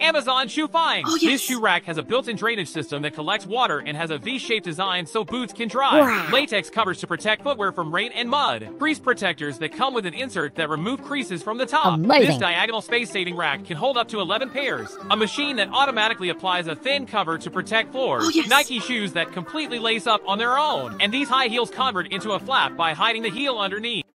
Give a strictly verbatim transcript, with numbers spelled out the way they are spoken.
Amazon Shoe Find. Oh, yes. This shoe rack has a built-in drainage system that collects water and has a V-shaped design so boots can dry. Wow. Latex covers to protect footwear from rain and mud. Crease protectors that come with an insert that remove creases from the top. Amazing. This diagonal space-saving rack can hold up to eleven pairs. A machine that automatically applies a thin cover to protect floors. Oh, yes. Nike shoes that completely lace up on their own. And these high heels convert into a flap by hiding the heel underneath.